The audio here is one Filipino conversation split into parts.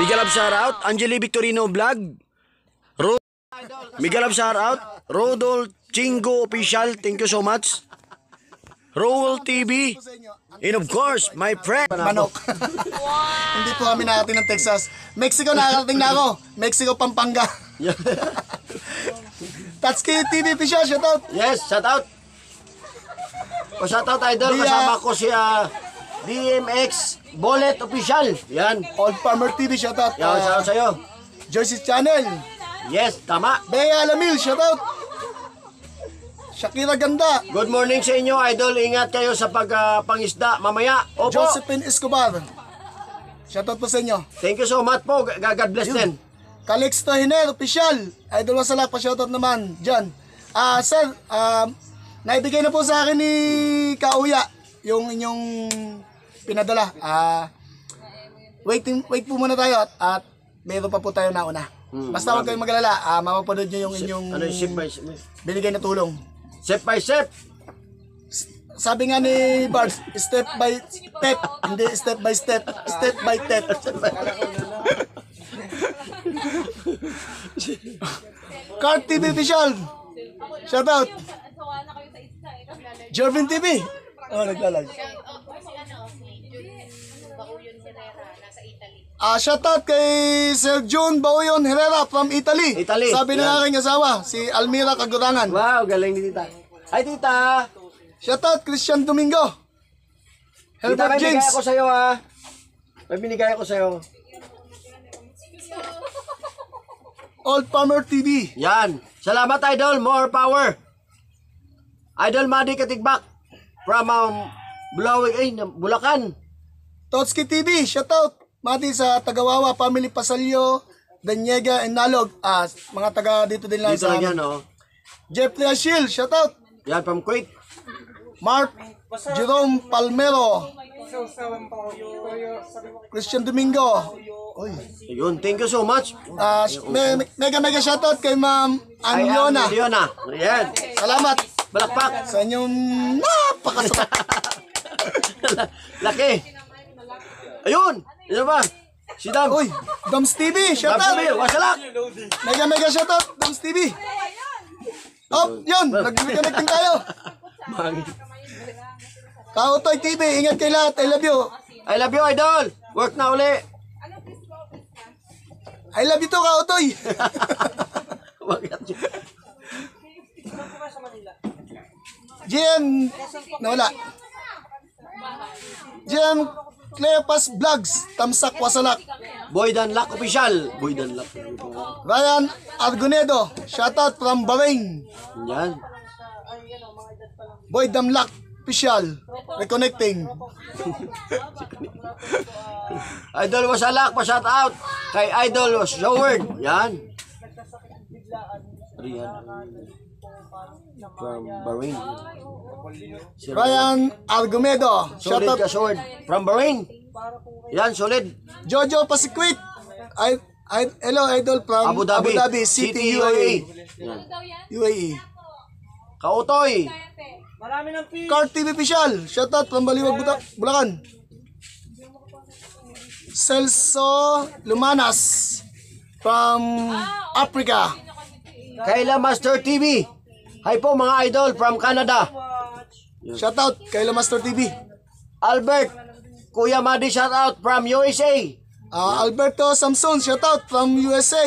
Miguel Love shoutout. Angeli Victorino Vlog. Miguel Love shoutout. Rodol Chingo Official. Thank you so much. Rowell TV. And of course, my friend. Manok. Hindi po kami nakarating ng Texas. Mexico nakarating na ako. Mexico, Pampanga. Tatsuki TV Official, shoutout. Yes, shoutout. O shoutout idol, kasama ko si DMX Bullet Official. Yan. Old Farmer TV, shoutout. Yan, shoutout sa'yo. Jersey Channel. Yes, tama. Bea Alamil, shoutout. Shakira Ganda. Good morning sa inyo, idol. Ingat kayo sa pagpangisda mamaya. Opo. Josephine Escobar. Shoutout po sa inyo. Thank you so much po. God bless din. Calixto Hiner, Official. Idol Wasalak, pa-shoutout naman dyan. Sir, naibigay na po sa akin ni Kauya yung inyong pinadala. Wait po muna tayo at meron pa po tayo nauna. Basta huwag kayong magalala, mapapanood nyo yung inyong binigay na tulong. Step by step. Sabi nga ni Bart, step by step, hindi step by step, step by step. Card TV Official, shoutout. Jervin TV, naglalag. Shoutout kay Sir June Bauyon Herrera from Italy. Sabi ng aking asawa, si Almira Kagurangan. Wow, galing ni tita. Hi tita. Shoutout Christian Domingo. Herbert James. Binigay ako sa'yo May binigay ako sa'yo. Old Farmer TV. Yan. Salamat idol, more power. Idol Madi Katigbak from Bulacan. Totski TV, shoutout. Mati sa Tagawawa, Family Pasalyo, Danyega, and Nalog. Mga taga dito din lang dito sa lang yan, oh. Jeffrey Ashil, shoutout. Yan, from Kuwait. Mark Jerome Palmero. Christian Domingo. Oy. Ayun, thank you so much. Mega shoutout kay Ma'am Anliona. Anliona. Yan. Salamat. Balakpak. Sa inyong napakasarap. Laki. Ayun. Ano ba? Si Dam. Uy, Dams TV, shoutout. Wasalak. Mega shoutout, Dams TV. Oh, yun, nag-connecting tayo. Kautoy TV, ingat kay lahat. I love you. I love you, idol. Work na uli. I love you to, Kautoy. GM, nawala. GM Cleopas Vlogs, Tamsak Wasalak. Boy Danlak Official. Boy Danlak. Ryan Argunedo, shoutout from Bahrain. Yan. Boy Damlak Official, reconnecting. Idol Wasalak, pa-shout out kay Idol Showard. Yan. From Bahrain. Ryan Argumedo, Solid shoutout. ka, Showard. From Bahrain. Yan, solid. Jojo Pasikwit. Hello, idol from Abu Dhabi City, UAE. Yan. UAE. Kautoy. Card TV Official, shoutout from Baliwag, Bulacan. Celso Lumanas from Africa. Kayla Master TV. Hi po mga idol from Canada. Shoutout kay Master TV. Albert Kuya Madi, shoutout from USA. Alberto Samson, shoutout from USA.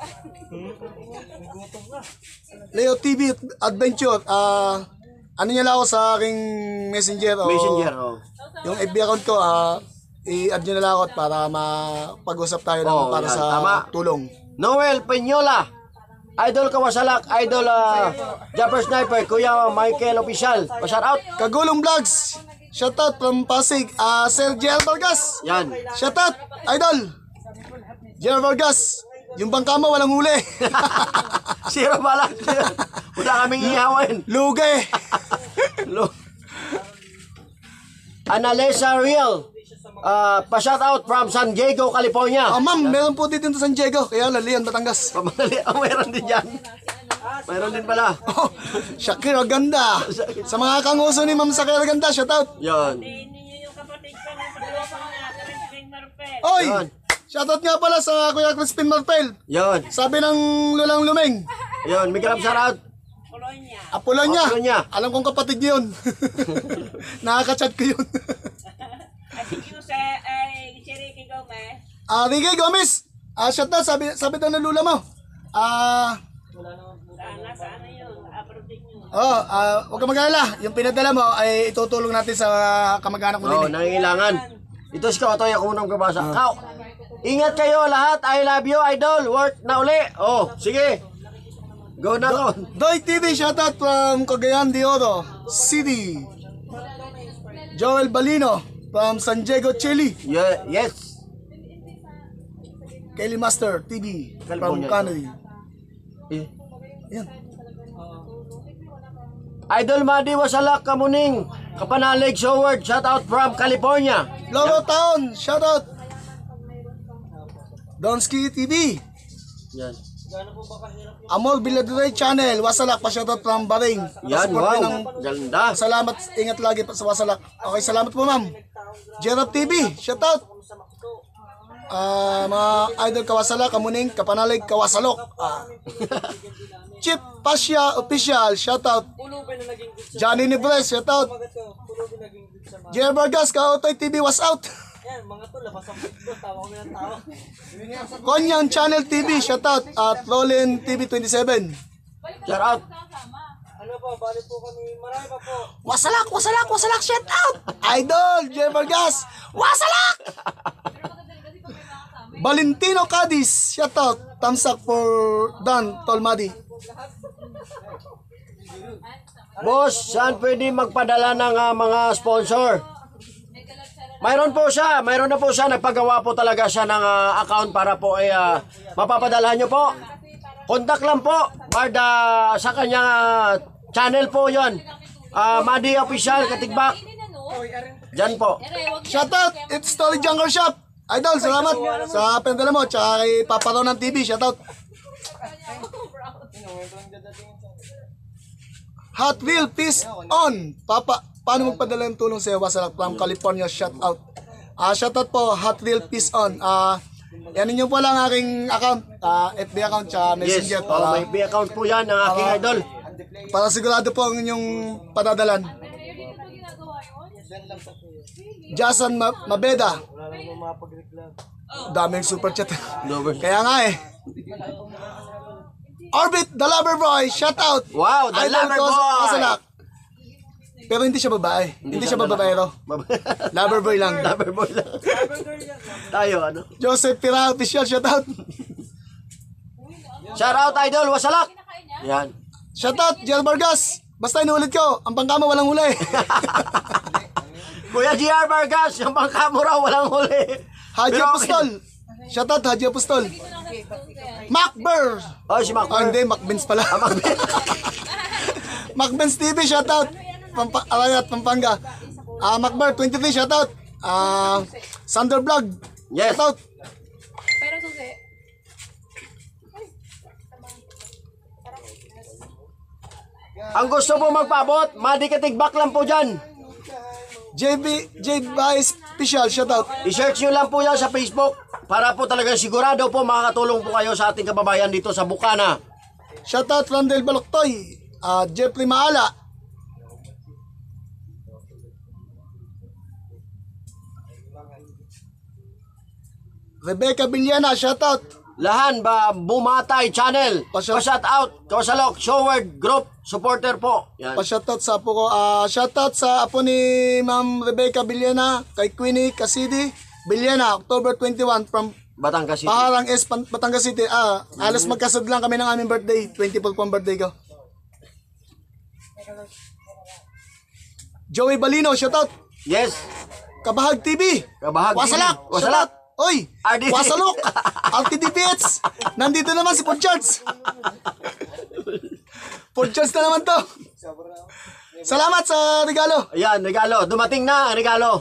Leo TV Adventure. Ano niya lang ako sa aking messenger. Messenger, oh. Yung FB account ko, i-add nyo na lang ako para mapag-usap tayo ng para yan, sa tama. tulong. Noel Peñola. Idol Kawasalak, Idol Jumper Sniper, Kuya Michael Official. Pa-shout out. Kagulong Vlogs, shoutout from Pasig. Sir Jer Vargas, Yan. shoutout, Idol Jer Vargas. Yung bangka mo walang huli. Zero pala. Wala kaming ihawin. Luge. Analesa Real. Pa-shout out from San Diego, California. Ma'am, meron po dito sa San Diego. Kaya Lalian, Batangas. Pamadali. Meron din dyan. Mayroon din pala. Shakira Ganda. Sa mga kanguso ni Ma'am Shakira Ganda, shoutout. Yan. Oy! Yan. Shoutout nga pala sa Kuya Crispin Martel. Yun. Sabi ng Lulang Lumeng. Yun, may kalab shoutout. Apolonya. Apolonya. Alam kong kapatid niyo yun. Nakaka-chat ko yun. Ricky Gomez. Shoutout, sabi daw ng lula mo. Huwag ka mag-alala. Yung pinadala mo ay itutulong natin sa kamag-anak mo din. Nangingailangan. Ito si Kautoy, ako munang kabasa. Kau, ingat kayo lahat. I love you, idol. Work na uli. Sige. Go na ko. Doy TV, shoutout from Cagayan de Oro City. Joel Balino from San Diego, Chile. Yes. Kelly Master TV from Canada. Yan. Idol Madi Wasalak Kamuning Kapanalig Showard, shout out from California. Loro Town, shout out. Donski TV. Yan. Amol Biladre Channel, Wasalak pa shout out from Bahrain. Yan, wow. Ganda. Salamat, ingat lagi pa sa Wasalak. Okay, salamat po ma'am. Jerap TV, shout out. Mga idol Kawasalak, Kamuning, Kapanalig, Kawasalok. Chip Pasya Official, shoutout. Johnny Nibres, shoutout. Jer Vargas, Kautoy TV was out. Konyang Channel TV, shoutout. At Rollin TV 27. Shoutout. Wasalak, shoutout. Idol, Jer Vargas, wasalak. Valentino Cadiz, shoutout. Thumbs up for Don Tolmadi. Boss, saan pwede magpadala ng mga sponsor? Mayroon na po siya. Nagpagawa po talaga siya ng account para po ay mapapadalahan nyo po. Contact lang po. Sa kanyang channel po yon. Madi Official, Katigbak. Diyan po. Shoutout, it's Story Jungle Shop. Idol, salamat sa pendala mo. Tsaka kay Papa Ronan TV, shoutout. Hot Wheel, peace on. Paano magpadala ng tulong sa Wasalak from California, shoutout. Shoutout po, Hot Wheel, peace on. Yan ninyo po lang aking account, FB account, tsaka Messenger. Yes, may FB account po yan ng aking idol. Para sigurado po ang inyong padadalan. Jason Mabeda. Daming super chat. Kaya nga Orbit, the lover boy, shout out. Wow, the lover boy. Wasalak. Pero hindi siya babae. Hindi siya babaero. Lover boy lang. Lover boy lang. Tayo, ano? Joseph Pira, official, shout out. Shout out, idol, Wasalak. Yan. Shout out, Jiel Vargas. Basta inuulit ko, ang pangkama walang huli. Kuya GR Vargas, yung pangkamo raw walang huli. Haji Apostol. Shout out, Haji Apostol. Macber. Si Macber. Hindi, Macbens pala. Macbens TV, shout out. Arayat, Pampanga. Macber 23, shout out. Sander Vlog. Yes. Shout out. Ang gusto po magpaabot, Madi Katigbak lang po dyan. J Vice Official, shout out. I-search nyo lang po yan sa Facebook para po talagang sigurado po makakatulong po kayo sa ating kababayan dito sa Bukana. Shout out Randel Baloktoy, Jeffrey Maala. Rebecca Villana, shout out. Lahan ba Bumatay Channel. Pa-shout out. Kawasalok Showard Group supporter po. Yan. Pa-shoutout sa apo ko. Shoutout sa apo ni Ma'am Rebecca Villana, kay Queenie Casidi Villana, October 21 from Batangas City. Paharang S, Batangas City. Alas magkasad lang kami ng aming birthday. 24 po ang birthday ko. Joey Balino, shoutout. Yes. Kabahag TV. Kabahag Wasalak. TV. Wasalak. Oy, RD. Wasalok. RTDPH. Nandito naman si Podcharts. Podcharts na naman to. Salamat sa regalo. Ayan, regalo. Dumating na ang regalo.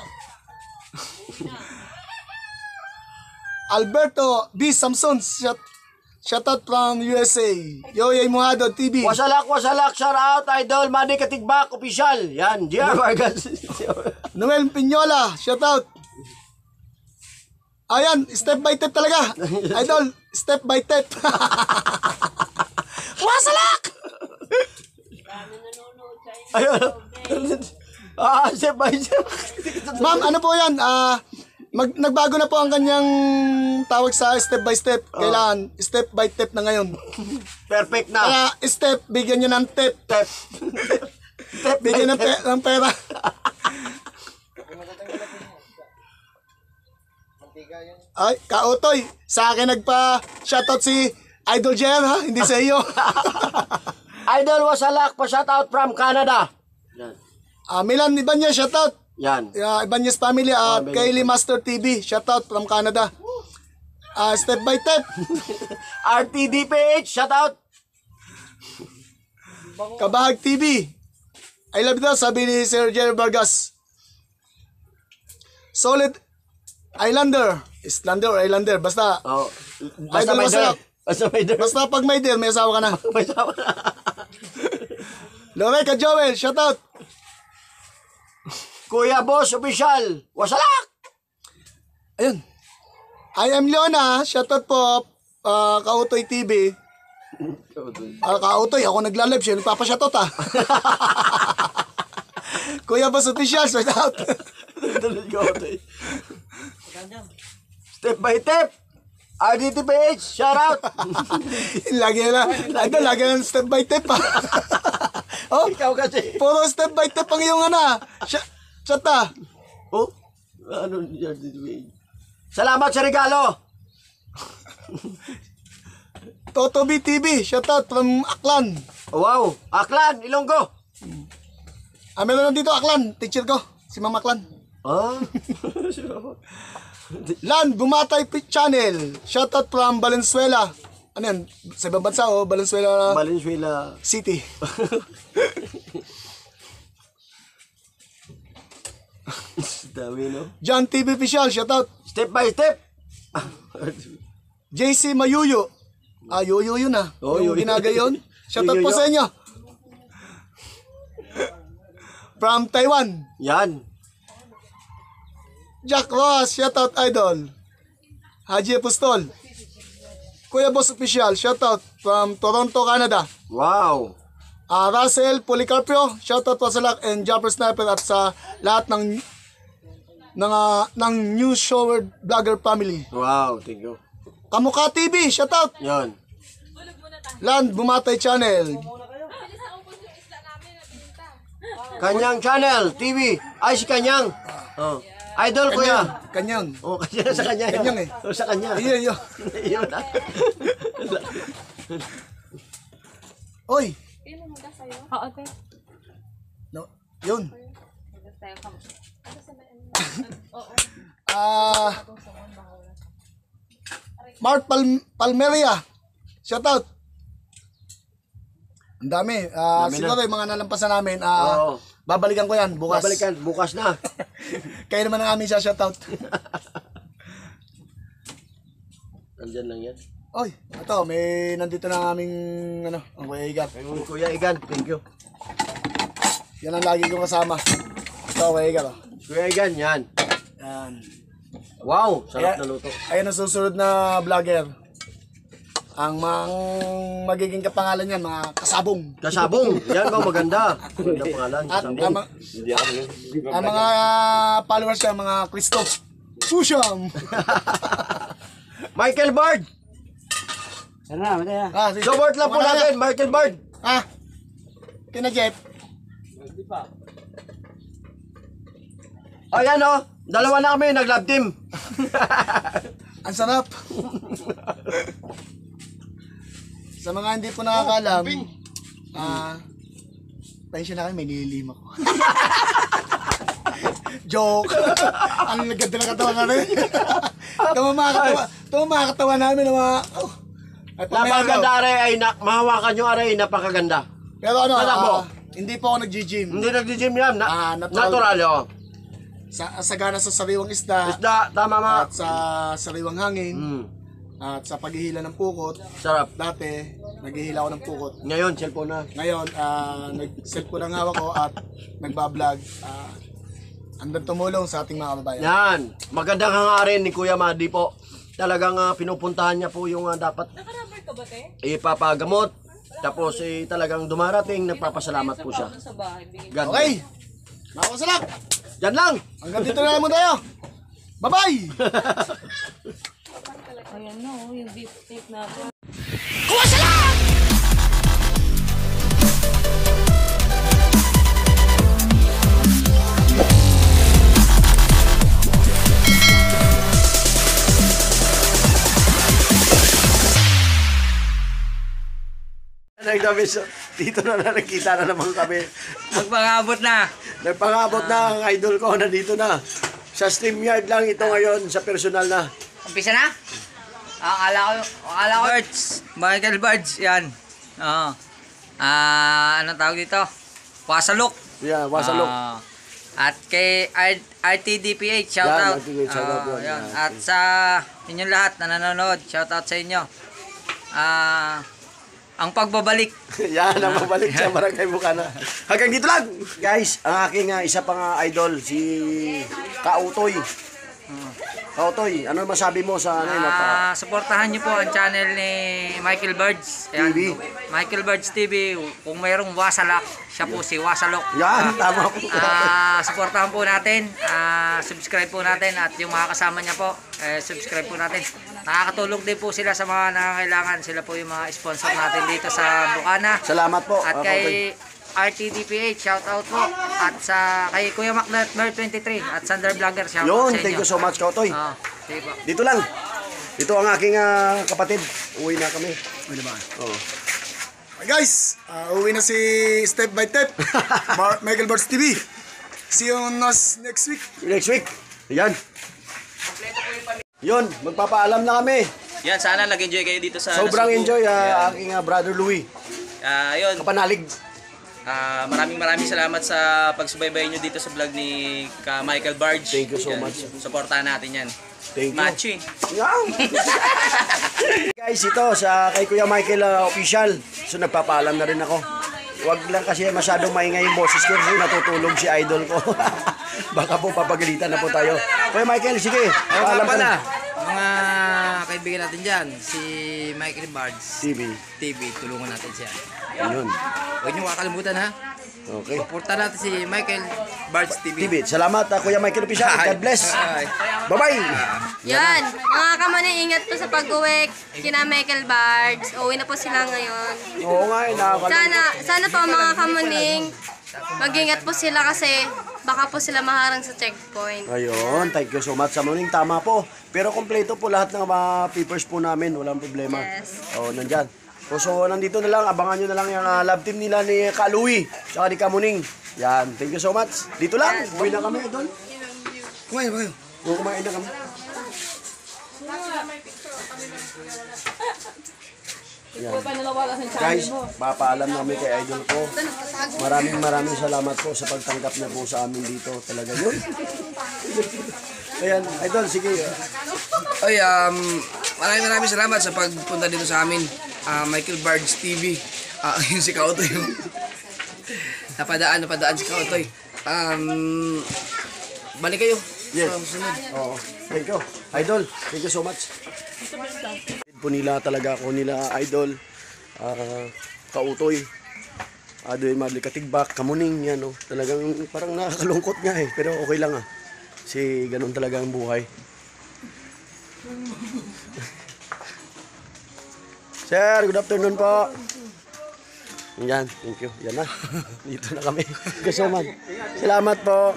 Alberto B. Samson, shout out from USA. Yoyay Muhado TV. Wasalak, shout out, idol, Madi Katigbak, official. Yan, GR Vargas. Noel Piñola, shout out. Ayan, step by step talaga. Idol, step by step. Wasalak! Ayun. Step by step. Ma'am, ano po yan? Nagbago na po ang kanyang tawag sa step by step. Kailangan, step by step na ngayon. Perfect na. Kaya step, bigyan nyo ng tip. Step. Step by Bigyan step. ng pera. Ay, kautoy. Sa akin nagpa-shoutout si Idol Jer, ha? Hindi sa iyo. Idol Wasalak, pa-shoutout from Canada. Yan. Milan Ibanez, shoutout. Yan. Ibanez family at Family. Kaylee Master TV, shoutout from Canada. Step by step. RTDPH, shoutout. Kabahag TV. I love you daw, sabi ni Sir Jerry Vargas. Solid Islander. Islander, basta. Oh. Idol may Wasalak. der. Basta may der. Basta pag may deal, may asawa ka na. May sawa na. Loreka Joel, shoutout. Kuya Boss Official, Wasalak. Ayun. I am Leona, shoutout po. Kautoy TV. Kautoy, ako nagla-live siya, nagpapa-shoutout ah. Kuya Boss Official, shoutout. Step by step. RDTPH, shout out. Lagi na lang step by step ah. Oh, Ikaw kasi. puro step by step ang iyong ano. Shut ah. Oh, ano yan? Salamat sa regalo. Toto BTV, shoutout from Aklan. Wow, Aklan, Ilonggo. Meron nandito Aklan, teacher ko, si Ma'am Aklan. Ah. Lan, Bumatay Channel, shoutout from Valenzuela. Ano yan? Sa ibang bansa o Valenzuela Valenzuela. City. Dami, no? John TV Official, shoutout. Step by step. JC Mayuyo. Yuyo yun ah. Oh, Yung yuyo. ginagayon. Shoutout po Yuyo. sa inyo. From Taiwan. Yan. Jack Ross, shoutout idol. Haji Apostol. Kuya Boss Official, shoutout from Toronto, Canada. Wow. Russell Policarpio, shoutout po sa lahat and Jumper Sniper at sa lahat ng News Shower Vlogger family. Wow, thank you. Kamukha TV, shoutout. Yan. Land Bumatay Channel. Kanyang channel, TV. Ay, si Kanyang. Oh. Idol, kuya. Kanyang. Oh, kanya sa kanya. yan. Kanyang eh. Oh, sa kanya. Iyo. Yun na. Oy. Oo, te. No, yun. Oo. Mark Palmeria. Shoutout. Ang dami. Dami Siguro na. yung mga nalampasan namin, Oo. babalikan ko yan bukas. Babalikan, bukas na. Kaya naman ang aming siya shoutout. Nandyan lang yan. Oy, ito, may nandito na ang aming, ang Kuya Igan. Ayun, Kuya Igan, thank you. Yan ang lagi kong kasama. Ito, Kuya Igan. Oh. Kuya Igan, yan. Yan. Wow, sarap na luto. Ayan ang susunod na vlogger. Ang magiging kapangalan niyan, mga kasabong. Kasabong, yan ba maganda? Maganda pangalan, At kasabong. ang mga followers niya, mga Kristo. Pusham! Michael Bard! Sige. Support lang po Wala natin, Michael Bard! Kina Jeff. Ayan o, dalawa na kami, nag-love team. Ang sarap. Sa mga hindi po nakakalam, pasensya na kayo, may nililim ako. Joke. Ang ganda na katawa nga rin. Ito mga katawa namin. Napakaganda aray ay, mahawakan nyo aray, napakaganda. Pero Talabo. hindi po ako nag-gym. Hindi nag-gym yan, Natural. natural o. Sagana sa sariwang isda, Isda, tama ma. at sa sariwang hangin, at sa paghihila ng pukot. Sarap. Dati, naghihila ako ng pukot. Ngayon, cellphone na. Ngayon, nag-cellphone ang hawak ko at nagbablog. andun tumulong sa ating mga kababayan. Yan. Magandang hangarin ni Kuya Madi po. Talagang pinupuntahan niya po yung dapat Naka-rubber ka ba, te? ipapagamot. Tapos talagang dumarating, nagpapasalamat po siya. Sa bahay, bigay. God Okay. Mga kasalak, Yan lang. hanggang dito na lang muna tayo. Bye-bye! Ayan na, oh, yung beef steak natin. Dito na nakikita na naman kami. Magpangabot na. Nagpangabot na ang idol ko, nandito na. Sa StreamYard lang ito ngayon, sa personal na. Umpisa na? Akala ko. Birds. Michael Birds. Yan. Oo. Anong tawag dito? Wasalok. Yeah, wasalok. At kay RTDPH, shout Yan, out. RTDPH, shout out yun. Yan. Yan. At sa inyong lahat na nanonood, shout out sa inyo. Ang pagbabalik. Yan, ang mabalik sa Barangay Bukana. Hanggang dito lang. Guys, ang aking isa pang idol, si Kautoy. Kautoy, ano masabi mo sa ano yun? Supportahan niyo po ang channel ni Michael Birds. TV. Michael Birds TV. Kung mayroong wasalak, siya po si Wasalok. Yan, tama po. Supportahan po natin. Subscribe po natin. At yung mga kasama niya po, subscribe po natin. Nakakatulong din po sila sa mga nangangailangan. Sila po yung mga sponsor natin dito sa Bukana. Salamat po. At kay RTDPH, shout out po. At sa kay Kuya Macnut Bird 23 at Sander Vlogger, shout out Yun, sa inyo. thank you so much, Kautoy. Sige po. Dito lang. Ito ang aking kapatid. Uwi na kami. Ano ba? Oh. Okay, guys, uwi na si Step by Step. Michael Birds TV. See you next week. Next week. Yan. Yun, magpapaalam na kami. Yan, sana nag-enjoy kayo dito sa Sobrang Cebu. enjoy Yan. aking brother Louie. Yun, Kapanalig. maraming salamat sa pagsubaybay nyo dito sa vlog ni Michael Barge. Thank you so Yan, much. Suportahan natin yan. Thank you. Macho eh. Yan. Guys, ito sa kay Kuya Michael official. So nagpapaalam na rin ako. Huwag lang kasi masyadong maingay yung boses ko kasi natutulog si idol ko. Baka po papagalitan na po tayo. Kuya Michael, sige. Paalam ka na. Mga kaibigan natin dyan, si Michael Birds TV. TV, tulungan natin siya. Yun. Huwag niyo kakalimutan ha. Okay. Suportahan natin si Michael Birds TV. TV. Salamat Kuya Michael official. God bless. Bye-bye. Yan, mga kamani, ingat po sa pag-uwi kina Michael Bards. Uwi na po sila ngayon. Oo nga, nakakalimutan. Sana po mga kamaning, mag-ingat po sila kasi baka po sila maharang sa checkpoint. Ayun, thank you so much sa morning. Tama po. Pero kompleto po lahat ng mga papers po namin. Walang problema. Yes. Oo, nandyan. So, nandito na lang. Abangan nyo na lang yung love team nila ni Kaluwi. Tsaka ni Kamuning. Yan, thank you so much. Dito lang. Uwi na kami doon. Kumain, kumain. Oo, kumain na kami. Yan. Guys, papaalam namin kay idol ko. Maraming salamat po sa pagtanggap niya po sa amin dito. Talaga yun. Ayan, idol, sige. Oy, maraming salamat sa pagpunta dito sa amin. Michael Birds TV. Yun si Kautoy. Napadaan si Kautoy. Balik kayo. Yes. Sa susunod. Oo. Thank you. Idol, thank you so much. Po nila talaga ako nila idol. Kautoy. Doon mabli katigbak, kamuning yan oh. Talagang parang nakakalungkot nga eh, pero okay lang ah. Kasi ganun talaga ang buhay. Sir, good afternoon po. Yan, thank you. Yan na. Dito na kami. Thank you so much. Salamat po.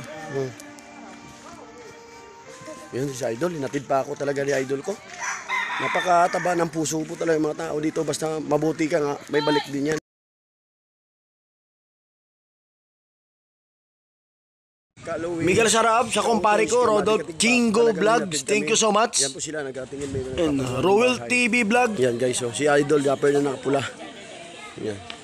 Yun, si Idol. Hinatid pa ako talaga ni Idol ko. Napakataba ng puso po talaga yung mga tao dito. Basta mabuti ka nga, may balik din yan. Miguel Sarab, sa kumpare ko, Rodolph Chingo Vlogs. Thank you so much. Yan po sila, nagkatingin. And Roel TV Vlog. Yan guys, so, si Idol, dapper na nakapula. Yan.